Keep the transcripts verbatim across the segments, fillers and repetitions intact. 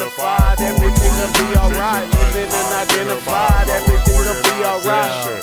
unidentified, everything'll be alright. Living unidentified, everything'll be alright.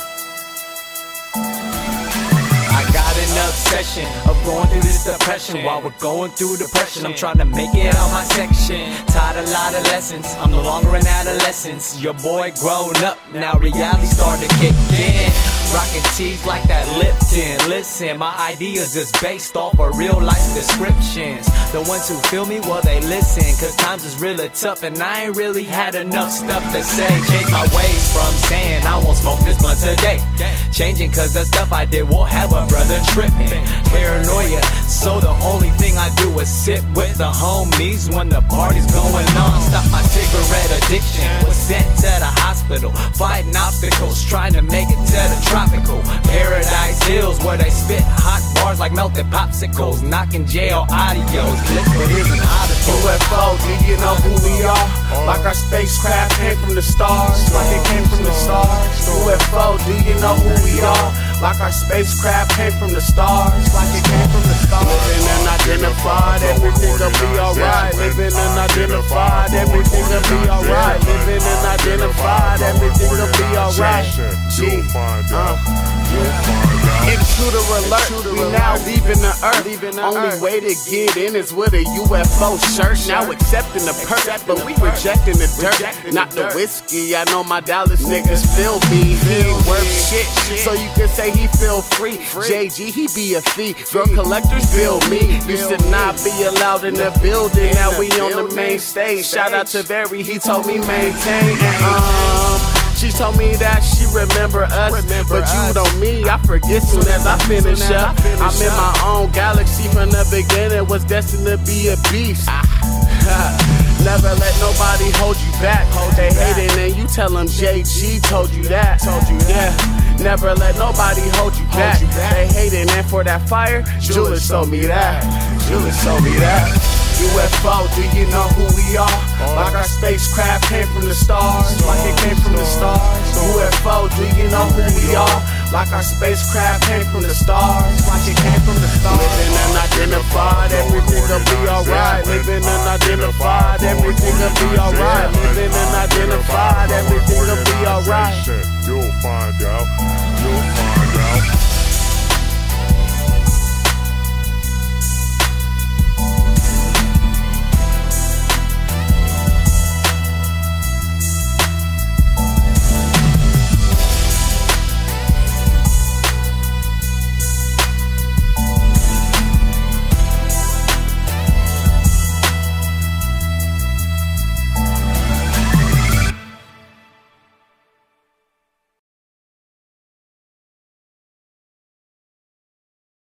I got an obsession of going through this depression. While we're going through depression, I'm trying to make it out my section. Taught a lot of lessons, I'm no longer an adolescence. Your boy grown up, now reality started to kick in. Rocking teeth like that Lipton. Listen, my ideas is based off of real life descriptions. The ones who feel me, well they listen, cause times is really tough and I ain't really had enough stuff to say. Change my ways from saying I won't smoke this blunt today, changing cause the stuff I did will have a brother tripping. Paranoia, so the only thing I do is sit with the homies when the party's going on. Stop my cigarette addiction, was sent to the hospital, fighting obstacles, trying to make it to the tropical Paradise Hills, where they spit hot bars like melted popsicles, knocking jail audios, liquid isn't audible. U F O, do you know who we are? Like our spacecraft came from the stars, like it came from the stars. U F O, do you know who we are? Like our spacecraft came from the stars, like it came from the stars. Living unidentified, everything'll be alright. Living unidentified, everything'll be alright. Living unidentified, everything'll be alright. G, uh, intruder alert, we now leaving the earth. Only way to get in is with a U F O shirt. Now accepting the perk, but we rejecting the dirt, not the whiskey. I know my Dallas niggas feel me. He ain't worth shit, so you can say he feel free. JayGee, he be a thief. Drug collectors bill me. Used to not be allowed in the building, now we on the main stage. Shout out to Barry, he told me maintain. Um, She told me that she remember us, but you know me, I forget soon as I finish up. I'm in my own galaxy from the beginning, was destined to be a beast. Never let nobody hold you back. They hating and you tell them JayGee told you that. Yeah. Never let nobody hold you back. They hating and for that fire, Julius told me that. Julius told me that. U F O, do you know who we are? Like our spacecraft came from the stars, like it came from the stars. U F O, do you know who we are? Like our spacecraft came from the stars, like it came from the stars. Living unidentified, everything'll be alright. Living unidentified, everything'll be alright.